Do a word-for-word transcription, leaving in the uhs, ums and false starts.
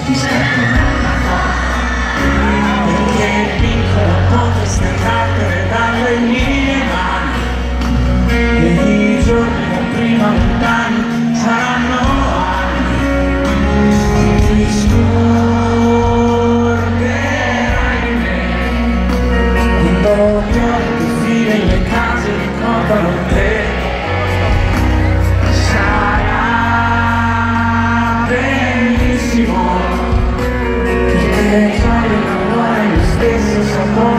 ti sento una cosa, perché il piccolo potresti andartene dalle mie mani, e i giorni da prima lontani saranno anni, ti scorderai di me, quando gli occhi fine le case ricordano te. Perché c'hai un cuore lo stesso sapore.